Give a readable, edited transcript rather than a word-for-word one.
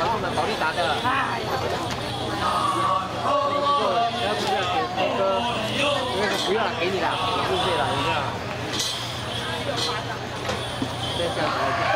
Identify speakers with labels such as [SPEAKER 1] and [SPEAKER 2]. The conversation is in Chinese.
[SPEAKER 1] 后我们保利达的。哎呀。要不要给涛哥？那个不要了，给你了，谢谢了，一下。再这样子。